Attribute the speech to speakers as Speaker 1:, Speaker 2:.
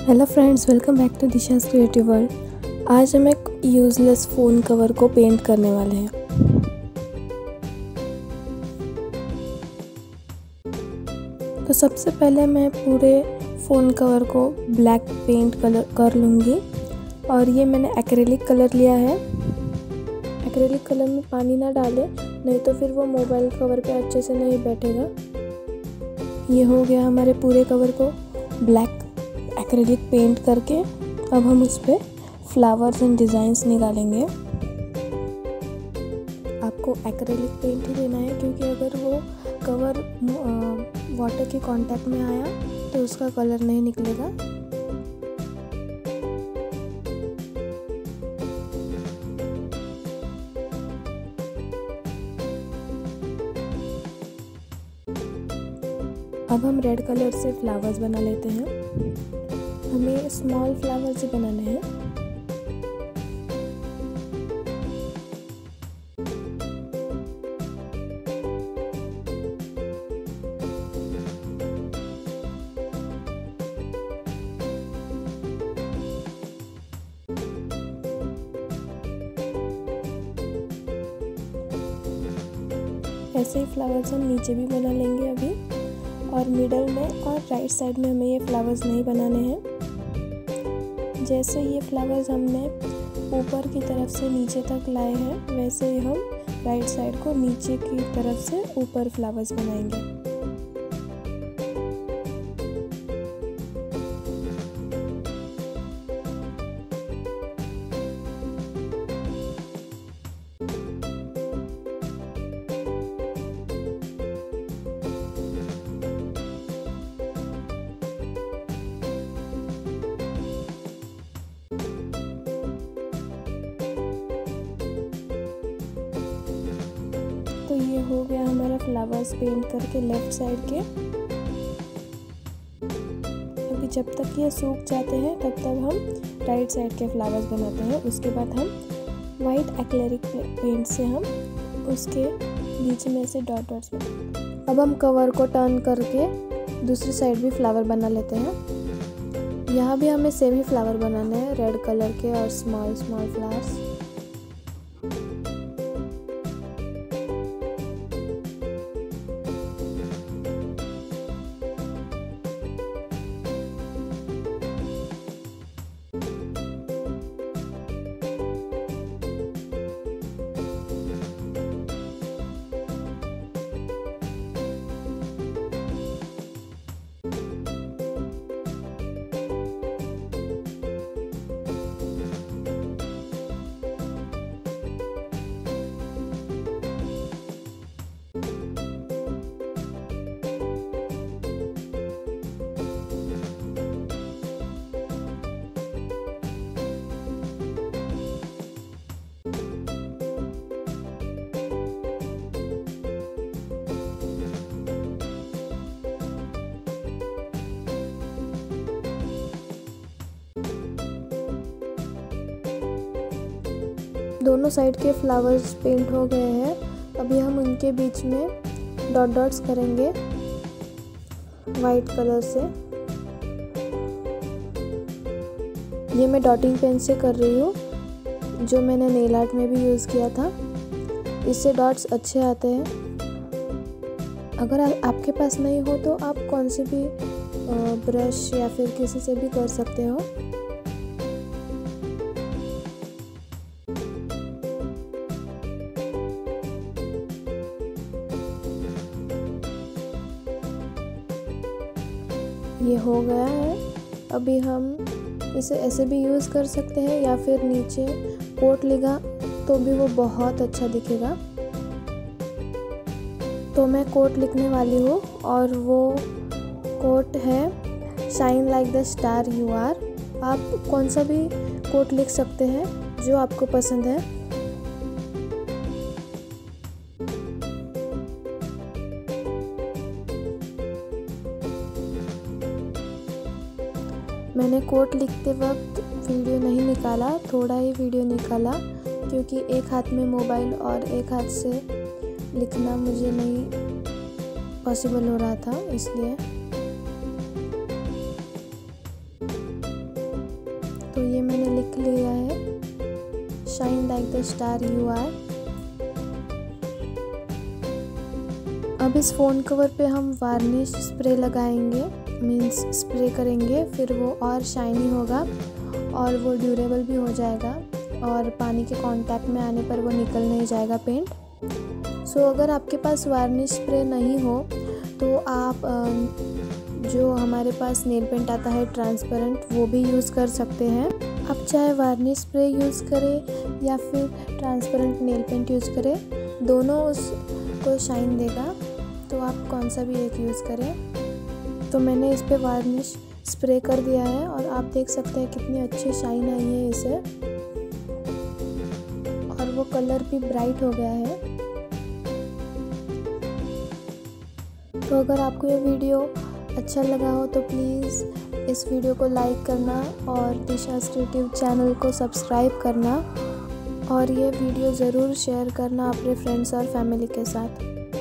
Speaker 1: Hello friends, welcome back to Disha's creative world. आज हम एक यूज़लेस फ़ोन कवर को पेंट करने वाले हैं। तो सबसे पहले मैं पूरे फ़ोन कवर को ब्लैक पेंट कर लूँगी। और ये मैंने एक्रेलिक कलर लिया है। एक्रेलिक कलर में पानी ना डालें, नहीं तो फिर वो मोबाइल कवर पे अच्छे से नहीं बैठेगा। ये हो गया हमारे पूरे कवर को ब्लैक एक्रेलिक पेंट करके। अब हम उस पर फ्लावर्स एंड डिज़ाइंस निकालेंगे। आपको एक्रेलिक पेंट ही लेना है, क्योंकि अगर वो कवर वाटर के कांटेक्ट में आया तो उसका कलर नहीं निकलेगा। अब हम रेड कलर से फ्लावर्स बना लेते हैं। हमें स्मॉल फ्लावर्स ही बनाने हैं। ऐसे ही फ्लावर्स हम नीचे भी बना लेंगे अभी, और मिडल में और राइट साइड में हमें ये फ्लावर्स नहीं बनाने हैं। जैसे ये फ्लावर्स हमने ऊपर की तरफ से नीचे तक लाए हैं, वैसे ही हम राइट साइड को नीचे की तरफ से ऊपर फ्लावर्स बनाएंगे। तो ये हो गया हमारा फ्लावर्स पेंट करके लेफ्ट साइड के। अभी जब तक ये सूख जाते हैं तब तक हम राइट साइड के फ्लावर्स बनाते हैं। उसके बाद हम वाइट एक्रेलिक पेंट से हम उसके बीच में से डॉट डॉट्स बनाते। अब हम कवर को टर्न करके दूसरी साइड भी फ्लावर बना लेते हैं। यहाँ भी हमें सेम ही फ्लावर बनाने हैं, रेड कलर के और स्मॉल स्मॉल फ्लावर्स। दोनों साइड के फ्लावर्स पेंट हो गए हैं। अभी हम उनके बीच में डॉट डॉट्स करेंगे वाइट कलर से। ये मैं डॉटिंग पेन से कर रही हूँ, जो मैंने नेल आर्ट में भी यूज़ किया था। इससे डॉट्स अच्छे आते हैं। अगर आपके पास नहीं हो तो आप कौन से भी ब्रश या फिर किसी से भी कर सकते हो। ये हो गया है। अभी हम इसे ऐसे भी यूज़ कर सकते हैं, या फिर नीचे कोट लगा तो भी वो बहुत अच्छा दिखेगा। तो मैं कोट लिखने वाली हूँ, और वो कोट है shine like the star you are. आप कौन सा भी कोट लिख सकते हैं जो आपको पसंद है। मैंने कोट लिखते वक्त वीडियो नहीं निकाला, थोड़ा ही वीडियो निकाला, क्योंकि एक हाथ में मोबाइल और एक हाथ से लिखना मुझे नहीं पॉसिबल हो रहा था, इसलिए। The star you are. अब इस फ़ोन कवर पे हम वार्निश स्प्रे लगाएंगे, मीन्स स्प्रे करेंगे, फिर वो और शाइनी होगा और वो ड्यूरेबल भी हो जाएगा और पानी के कांटेक्ट में आने पर वो निकल नहीं जाएगा पेंट। सो अगर आपके पास वार्निश स्प्रे नहीं हो तो आप जो हमारे पास नेल पेंट आता है ट्रांसपेरेंट, वो भी यूज़ कर सकते हैं। आप चाहे वार्निश स्प्रे यूज़ करें या फिर ट्रांसपेरेंट नेल पेंट यूज़ करें, दोनों उसको शाइन देगा, तो आप कौन सा भी एक यूज़ करें। तो मैंने इस पे वार्निश स्प्रे कर दिया है और आप देख सकते हैं कितनी अच्छी शाइन आई है इसे, और वो कलर भी ब्राइट हो गया है। तो अगर आपको ये वीडियो अच्छा लगा हो तो प्लीज़ इस वीडियो को लाइक करना और दिशाज़ क्रिएटिव चैनल को सब्सक्राइब करना, और ये वीडियो ज़रूर शेयर करना अपने फ्रेंड्स और फैमिली के साथ।